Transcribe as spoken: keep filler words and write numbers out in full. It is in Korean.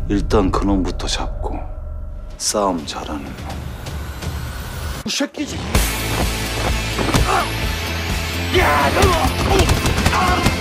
일단 그놈부터 잡고 싸움 잘하는 놈. 이 새끼지. 야, 너!